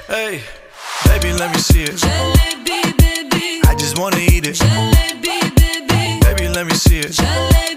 Hey, baby, let me see it. Jalebi, baby. I just wanna eat it. Jalebi, baby. Baby, let me see it. Jalebi.